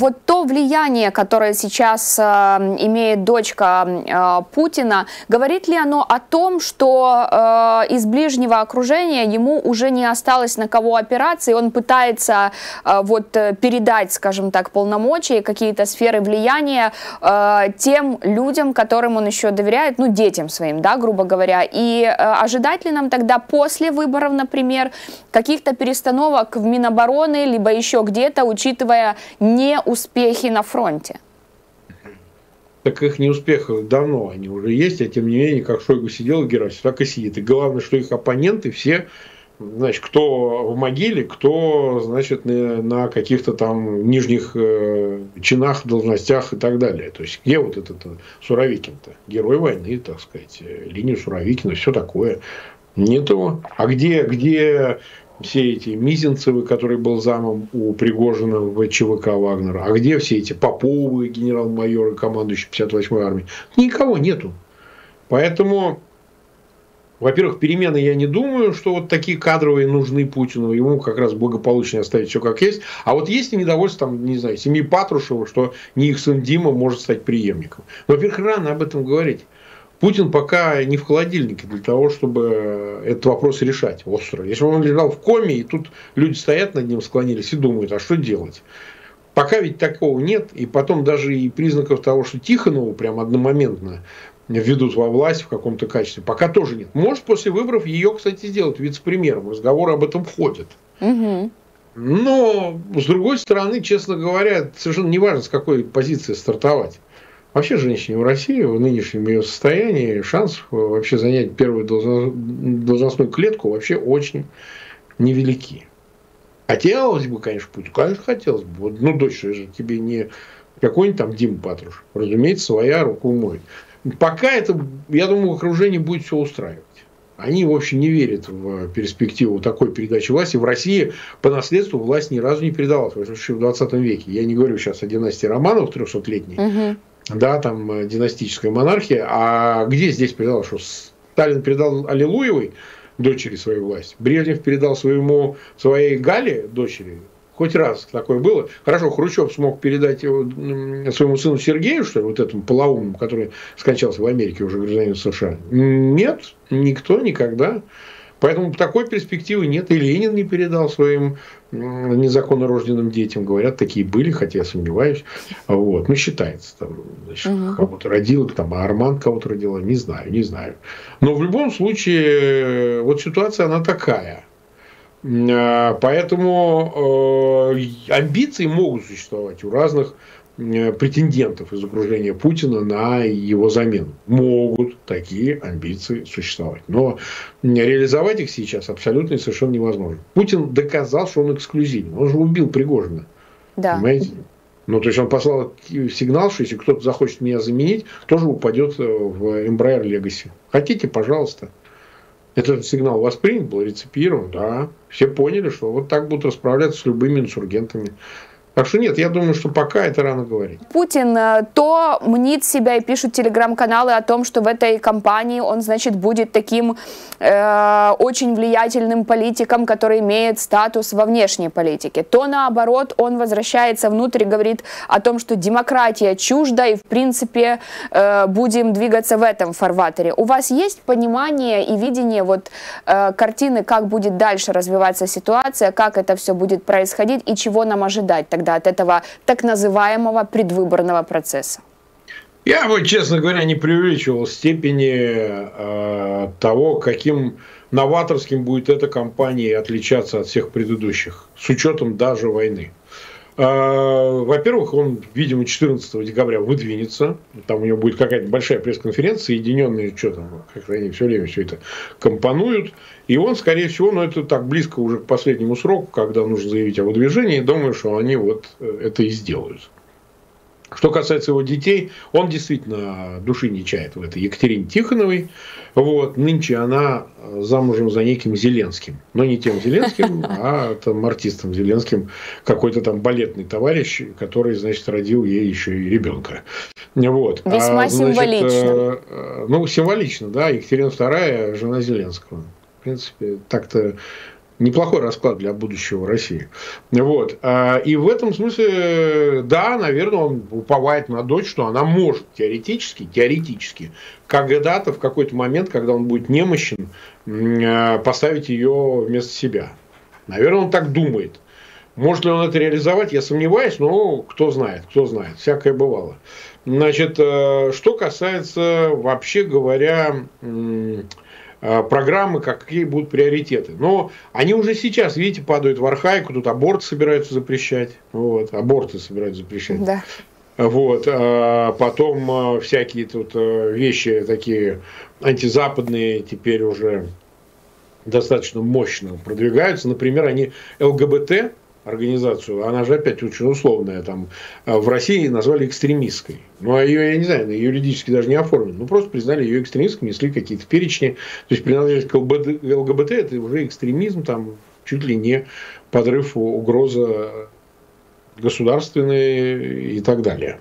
Вот то влияние, которое сейчас имеет дочка Путина, говорит ли оно о том, что из ближнего окружения ему уже не осталось на кого опираться, и он пытается передать, скажем так, полномочия, какие-то сферы влияния тем людям, которым он еще доверяет, ну, детям своим, да, грубо говоря. И ожидать ли нам тогда после выборов, например, каких-то перестановок в Минобороны, либо еще где-то, учитывая неуспехи на фронте? Так их неуспехов давно они уже есть, а тем не менее, как Шойгу сидел и Герасимов, так и сидит. И главное, что их оппоненты все, значит, кто в могиле, кто, значит, на каких-то там нижних чинах, должностях и так далее. То есть, где вот этот Суровикин-то? Герой войны, так сказать, линия Суровикина, все такое. Нет его. А где все эти Мизинцевы, который был замом у Пригожина в ЧВК Вагнера? А где все эти Поповы, генерал-майоры, командующие 58-й армией? Никого нету. Поэтому, во-первых, перемены я не думаю, что вот такие кадровые нужны Путину. Ему как раз благополучнее оставить все как есть. А вот есть и недовольство, там, не знаю, семьи Патрушева, что не их сын Дима может стать преемником. Во-первых, рано об этом говорить. Путин пока не в холодильнике для того, чтобы этот вопрос решать остро. Если бы он лежал в коме, и тут люди стоят над ним, склонились и думают, а что делать? Пока ведь такого нет. И потом даже и признаков того, что Тихонову прям одномоментно введут во власть в каком-то качестве, пока тоже нет. Может, после выборов ее, кстати, сделать вице-премьером. Разговоры об этом ходят. Угу. Но, с другой стороны, честно говоря, совершенно не важно, с какой позиции стартовать. Вообще женщине в России в нынешнем ее состоянии шанс вообще занять первую должностную клетку вообще очень невелики. Хотелось бы, конечно, Путину, конечно, хотелось бы. Вот, ну, дочь же тебе не какой-нибудь там Дима Патрушев. Разумеется, своя руку моет. Пока это, я думаю, в окружении будет все устраивать. Они, в общем, не верят в перспективу такой передачи власти. В России по наследству власть ни разу не передавалась, в 20 веке. Я не говорю сейчас о династии Романовых 300-летней. Угу. Да, там династическая монархия. А где здесь передал, что Сталин передал Аллилуевой дочери свою власть, Брежнев передал своей Гале дочери? Хоть раз такое было. Хорошо, Хрущев смог передать его своему сыну Сергею, что ли, вот этому полоумному, который скончался в Америке, уже гражданин США. Нет, никто никогда. Поэтому такой перспективы нет. И Ленин не передал своим незаконно рожденным детям. Говорят, такие были, хотя я сомневаюсь. Вот. Ну, считается. Там, значит, кого-то родил, там, а Арман кого-то родила. Не знаю. Но в любом случае, вот ситуация, она такая. Поэтому амбиции могут существовать у разных претендентов из окружения Путина на его замену. Могут такие амбиции существовать. Но реализовать их сейчас абсолютно и совершенно невозможно. Путин доказал, что он эксклюзивен. Он же убил Пригожина. Да. Понимаете? Ну, то есть, он послал сигнал, что если кто-то захочет меня заменить, тоже упадет в Embraer Legacy. Хотите, пожалуйста. Этот сигнал воспринят, был реципирован, да. Все поняли, что вот так будут расправляться с любыми инсургентами. Так что нет, я думаю, что пока это рано говорить. Путин то мнит себя и пишут телеграм-каналы о том, что в этой кампании он, значит, будет таким очень влиятельным политиком, который имеет статус во внешней политике. То наоборот, он возвращается внутрь и говорит о том, что демократия чужда и в принципе будем двигаться в этом фарватере. У вас есть понимание и видение вот картины, как будет дальше развиваться ситуация, как это все будет происходить и чего нам ожидать тогда от этого так называемого предвыборного процесса? Я вот, честно говоря, не преувеличивал степени того, каким новаторским будет эта кампания отличаться от всех предыдущих, с учетом даже войны. Во-первых, он, видимо, 14 декабря выдвинется. Там у него будет какая-то большая пресс-конференция, соединенные, что там, как они все время все это компонуют. И он, скорее всего, но это так близко уже к последнему сроку, когда нужно заявить о выдвижении, думаю, что они вот это и сделают. Что касается его детей, он действительно души не чает в этой Екатерине Тихоновой. Вот. Нынче она замужем за неким Зеленским. Но не тем Зеленским, а там артистом Зеленским. Какой-то там балетный товарищ, который, значит, родил ей еще и ребенка. Вот. Весьма символично. Ну, символично, да. Екатерина II, жена Зеленского. В принципе, так-то неплохой расклад для будущего России. Вот. И в этом смысле, да, наверное, он уповает на дочь, что она может теоретически, когда-то, в какой-то момент, когда он будет немощен, поставить ее вместо себя. Наверное, он так думает. Может ли он это реализовать, я сомневаюсь, но кто знает, всякое бывало. Значит, что касается, вообще говоря, программы, какие будут приоритеты. Но они уже сейчас, видите, падают в архаику, тут аборты собираются запрещать. Вот, аборты собираются запрещать. Да. Вот, потом всякие тут вещи такие антизападные теперь уже достаточно мощно продвигаются. Например, они ЛГБТ организацию, она же опять очень условная, там в России назвали экстремистской. Ну, а ее, я не знаю, юридически даже не оформлено. Ну, просто признали ее экстремистской, внесли какие-то перечни. То есть, принадлежность к ЛГБТ это уже экстремизм, там чуть ли не подрыв, угроза государственные и так далее.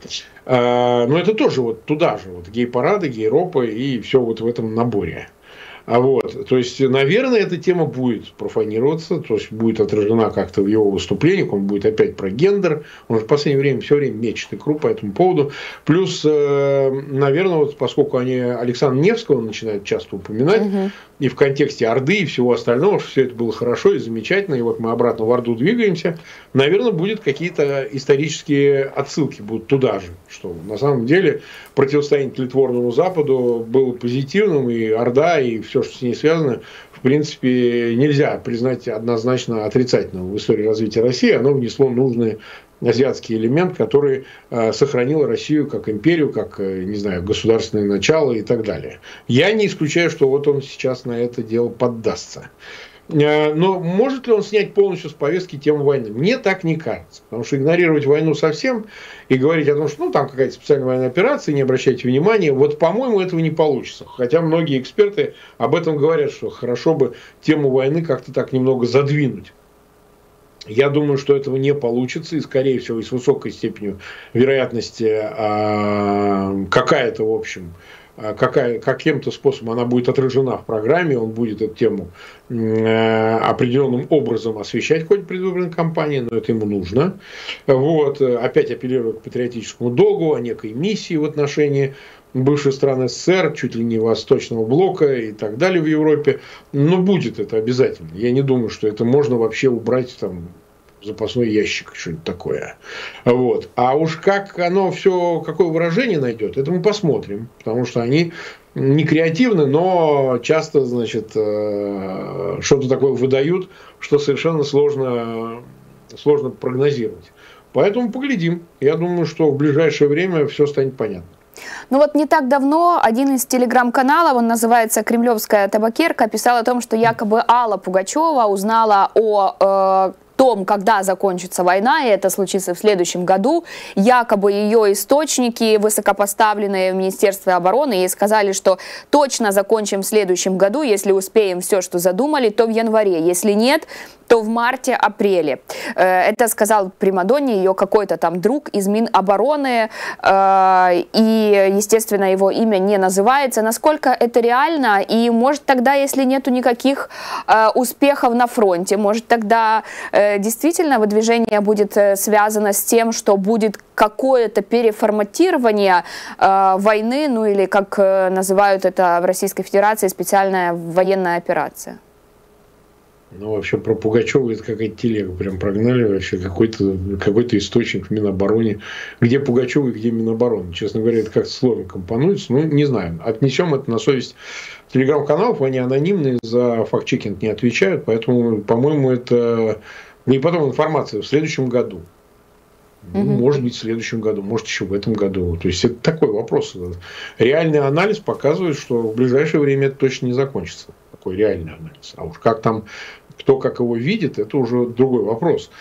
Но это тоже вот туда же, вот гей-парады, гей-ропы и все вот в этом наборе. Вот, то есть, наверное, эта тема будет профанироваться, то есть будет отражена как-то в его выступлениях, он будет опять про гендер, он же в последнее время все время мечет икру по этому поводу. Плюс, наверное, вот поскольку они Александра Невского начинают часто упоминать, и в контексте Орды и всего остального, что все это было хорошо и замечательно, и вот мы обратно в Орду двигаемся, наверное, будут какие-то исторические отсылки будут туда же, что на самом деле противостояние тлетворному Западу было позитивным, и Орда, и все, что с ней связано, в принципе, нельзя признать однозначно отрицательным в истории развития России. Оно внесло нужный азиатский элемент, который сохранил Россию как империю, как, не знаю, государственное начало и так далее. Я не исключаю, что вот он сейчас на это дело поддастся. Но может ли он снять полностью с повестки тему войны? Мне так не кажется. Потому что игнорировать войну совсем и говорить о том, что там какая-то специальная военная операция, не обращайте внимания, вот, по-моему, этого не получится. Хотя многие эксперты об этом говорят, что хорошо бы тему войны как-то так немного задвинуть. Я думаю, что этого не получится, и, скорее всего, и с высокой степенью вероятности какая-то, в общем, каким-то способом она будет отражена в программе, он будет эту тему определенным образом освещать в ходе предвыборной кампании, но это ему нужно. Вот. Опять апеллирую к патриотическому долгу, о некой миссии в отношении бывшей страны СССР, чуть ли не Восточного блока и так далее в Европе. Но будет это обязательно. Я не думаю, что это можно вообще убрать там в запасной ящик, что-нибудь такое. Вот. А уж как оно все, какое выражение найдет, это мы посмотрим. Потому что они не креативны, но часто, значит, что-то такое выдают, что совершенно сложно прогнозировать. Поэтому поглядим. Я думаю, что в ближайшее время все станет понятно. Ну вот не так давно один из телеграм-каналов, он называется «Кремлевская табакерка», писал о том, что якобы Алла Пугачева узнала о том, когда закончится война, и это случится в следующем году. Якобы ее источники, высокопоставленные в Министерстве обороны, ей сказали, что точно закончим в следующем году, если успеем все, что задумали, то в январе, если нет, то в марте-апреле. Это сказал примадонне ее какой-то там друг из Минобороны, и, естественно, его имя не называется. Насколько это реально? И может тогда, если нету никаких успехов на фронте, может тогда действительно выдвижение будет связано с тем, что будет какое-то переформатирование войны, ну или, как называют это в Российской Федерации, специальная военная операция? Ну, вообще, про Пугачева это какая-то телега прям прогнали, вообще какой-то источник в Минобороне. Где Пугачева и где Минобороны? Честно говоря, это как-то сложно компонуется. Ну, не знаю. Отнесем это на совесть телеграм-каналов. Они анонимные, за факт-чекинг не отвечают. Поэтому, по-моему, это... И потом информация в следующем году. Может быть, в следующем году, может, еще в этом году. То есть, это такой вопрос. Реальный анализ показывает, что в ближайшее время это точно не закончится. Такой реальный анализ. А уж как там, кто как его видит, это уже другой вопрос.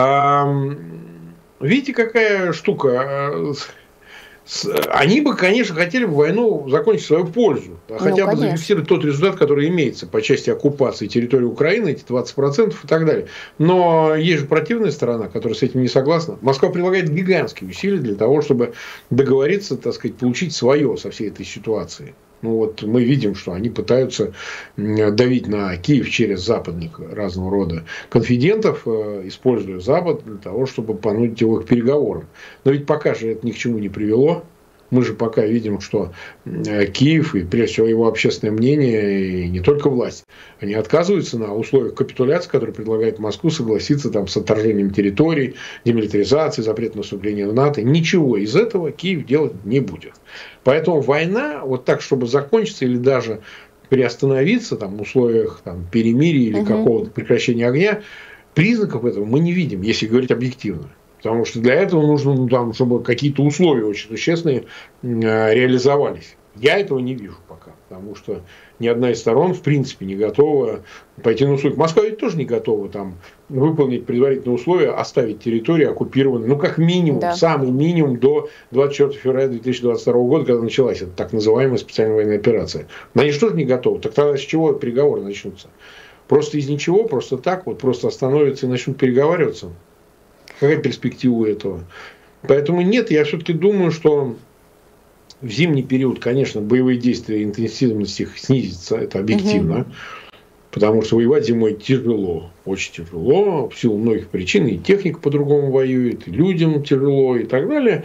Видите, какая штука? Они бы, конечно, хотели бы войну закончить в свою пользу. Хотя бы зафиксировать тот результат, который имеется по части оккупации территории Украины, эти 20% и так далее. Но есть же противная сторона, которая с этим не согласна. Москва прилагает гигантские усилия для того, чтобы договориться, так сказать, получить свое со всей этой ситуации. Ну вот мы видим, что они пытаются давить на Киев через западных разного рода конфидентов, используя Запад для того, чтобы понудить его к переговорам. Но ведь пока же это ни к чему не привело. Мы же пока видим, что Киев и, прежде всего, его общественное мнение, и не только власть, они отказываются на условиях капитуляции, которые предлагает Москву, согласиться там с отторжением территорий, демилитаризацией, запрет наступления в НАТО. Ничего из этого Киев делать не будет. Поэтому война, вот так, чтобы закончиться или даже приостановиться там, в условиях там, перемирия или какого-то прекращения огня, признаков этого мы не видим, если говорить объективно. Потому что для этого нужно, ну, там, чтобы какие-то условия очень существенные реализовались. Я этого не вижу пока. Потому что ни одна из сторон в принципе не готова пойти на условия. Москва ведь тоже не готова там, выполнить предварительные условия, оставить территорию оккупированной, ну как минимум, да, самый минимум до 24 февраля 2022 года, когда началась эта так называемая специальная военная операция. Но они же тоже не готовы. Так тогда с чего переговоры начнутся? Просто из ничего, просто так, вот просто остановятся и начнут переговариваться. Какая перспектива у этого? Поэтому нет, я все-таки думаю, что в зимний период, конечно, боевые действия, интенсивность их снизится, это объективно. Потому что воевать зимой тяжело, очень тяжело, в силу многих причин, и техника по-другому воюет, и людям тяжело, и так далее.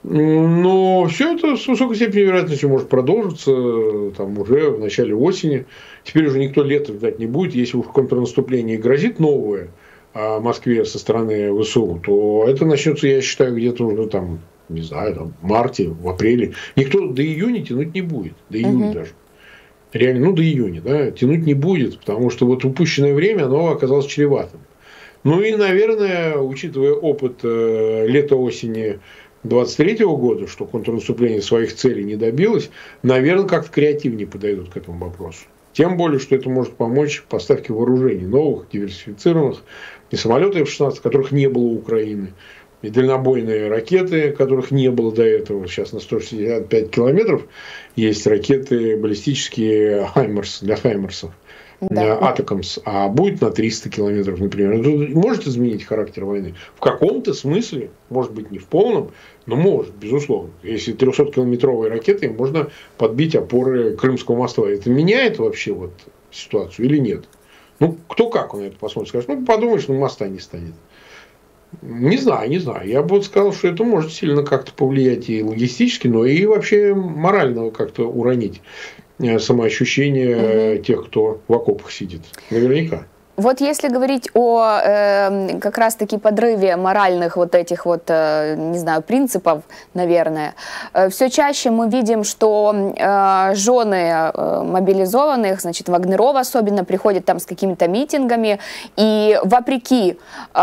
Но все это с высокой степенью вероятности может продолжиться там, уже в начале осени. Теперь уже никто лето ждать не будет, если уж контрнаступление грозит новое Москве со стороны ВСУ, то это начнется, я считаю, где-то уже там, не знаю, там, в марте, в апреле. Никто до июня тянуть не будет, до июня даже. Реально, ну до июня, да, тянуть не будет, потому что вот упущенное время, оно оказалось чреватым. Ну и, наверное, учитывая опыт лета-осени 23 года, что контрнаступление своих целей не добилось, наверное, как-то креативнее подойдут к этому вопросу. Тем более, что это может помочь в поставке вооружений новых, диверсифицированных, и самолеты F-16, которых не было у Украины, и дальнобойные ракеты, которых не было до этого. Сейчас на 165 километров есть ракеты баллистические «Хаймерс» для «Хаймерсов», да. «Атакамс», а будет на 300 километров, например. Это может изменить характер войны? В каком-то смысле, может быть, не в полном, но может, безусловно. Если 300-километровые ракеты, можно подбить опоры Крымского моста. Это меняет вообще вот ситуацию или нет? Ну, кто как на это посмотрит, скажет, ну, подумаешь, ну, моста не станет. Не знаю, не знаю. Я бы сказал, что это может сильно как-то повлиять и логистически, но и вообще морально как-то уронить самоощущение тех, кто в окопах сидит. Наверняка. Вот если говорить о как раз-таки подрыве моральных вот этих вот, не знаю, принципов, наверное, все чаще мы видим, что жены мобилизованных, значит, Вагнеров особенно, приходят там с какими-то митингами, и вопреки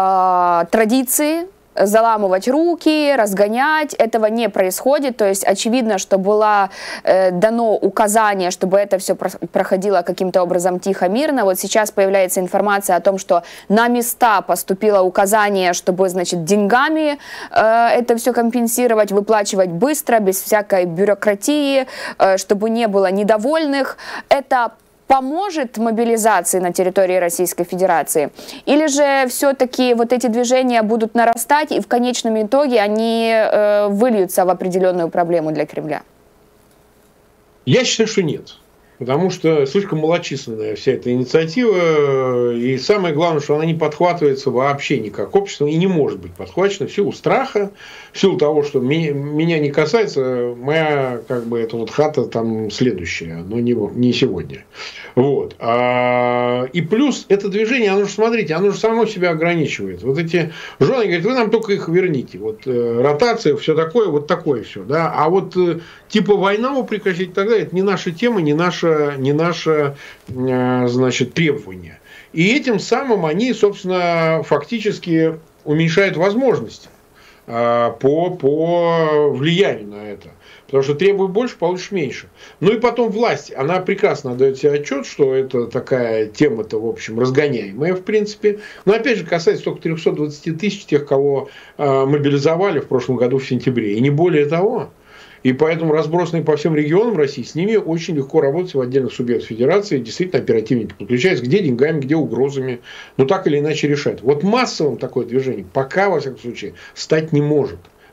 традиции, заламывать руки, разгонять, этого не происходит, то есть очевидно, что было дано указание, чтобы это все проходило каким-то образом тихо, мирно. Вот сейчас появляется информация о том, что на места поступило указание, чтобы, значит, деньгами это все компенсировать, выплачивать быстро, без всякой бюрократии, чтобы не было недовольных. Это поможет мобилизации на территории Российской Федерации? Или же все-таки вот эти движения будут нарастать, и в конечном итоге они выльются в определенную проблему для Кремля? Я считаю, что нет. Потому что слишком малочисленная вся эта инициатива. И самое главное, что она не подхватывается вообще никак обществом и не может быть подхвачена в силу страха, в силу того, что меня не касается, моя как бы эта вот хата там следующая, но не сегодня. Вот. И плюс это движение, оно же, смотрите, оно же само себя ограничивает. Вот эти жены говорят, вы нам только их верните. Вот ротация, все такое, вот такое все. Да? А вот типа войну прекратить тогда, это не наша тема, не наше, значит, требование. И этим самым они, собственно, фактически уменьшают возможности по влиянию на это. Потому что требуй больше, получишь меньше. Ну и потом власть, она прекрасно отдает себе отчет, что это такая тема-то, в общем, разгоняемая, в принципе. Но опять же, касается только 320 тысяч тех, кого мобилизовали в прошлом году в сентябре. И не более того. И поэтому разбросанные по всем регионам России, с ними очень легко работать в отдельных субъектах федерации. Действительно, оперативники подключаются, где деньгами, где угрозами. Но так или иначе решать. Вот массовым такое движение пока, во всяком случае, стать не может.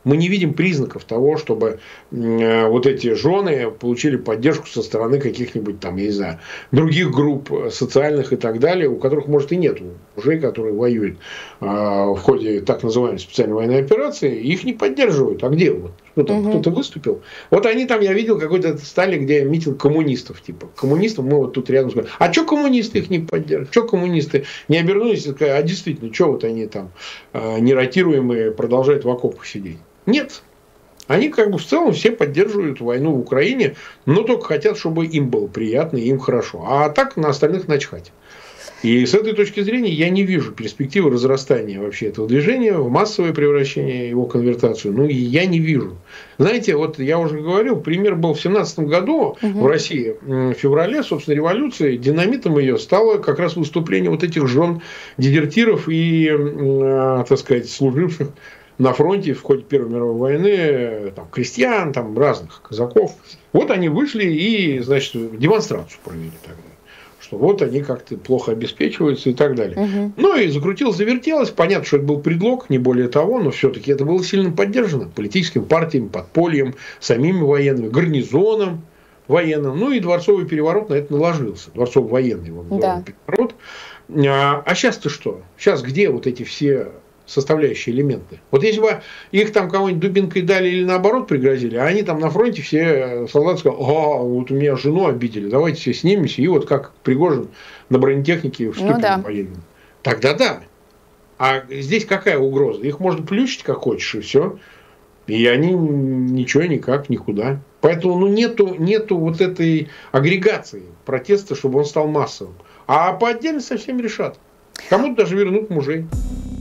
Мы не видим признаков того, чтобы вот эти жены получили поддержку со стороны каких-нибудь там, я не знаю, других групп социальных и так далее, у которых, может, и нет мужей, которые воюют в ходе так называемой специальной военной операции, их не поддерживают. А где вот? Что там, кто-то выступил? Вот они там, я видел, какой-то стали, где митинг коммунистов, типа. Коммунистов мы вот тут рядом сказали. А что коммунисты их не поддерживают? Что коммунисты не обернулись и сказали, а действительно, что вот они там неротируемые продолжают в окопах сидеть? Нет. Они как бы в целом все поддерживают войну в Украине, но только хотят, чтобы им было приятно и им хорошо. А так на остальных начхать. И с этой точки зрения я не вижу перспективы разрастания вообще этого движения в массовое превращение, его конвертацию. Ну, я не вижу. Знаете, вот я уже говорил, пример был в 2017 году в России, в феврале, собственно, революции, динамитом ее стало как раз выступление вот этих жен дезертиров и, так сказать, служивших на фронте в ходе Первой мировой войны, там, крестьян, там, разных казаков. Вот они вышли и, значит, демонстрацию провели тогда. Что вот они как-то плохо обеспечиваются и так далее. Ну и закрутилось, завертелось. Понятно, что это был предлог, не более того, но все-таки это было сильно поддержано политическими партиями, подпольем, самими военными, гарнизоном военным. Ну и дворцовый переворот на это наложился. Дворцово-военный переворот. А сейчас-то что? Сейчас где вот эти все составляющие элементы? Вот если бы их там кого-нибудь дубинкой дали или наоборот пригрозили, а они там на фронте все солдаты сказали, вот у меня жену обидели, давайте все снимемся, и вот как Пригожин на бронетехнике вступим в военную. Тогда да. А здесь какая угроза? Их можно плющить как хочешь, и все. И они ничего, никак, никуда. Поэтому нету вот этой агрегации протеста, чтобы он стал массовым. А по отдельности совсем решат. Кому-то даже вернут мужей.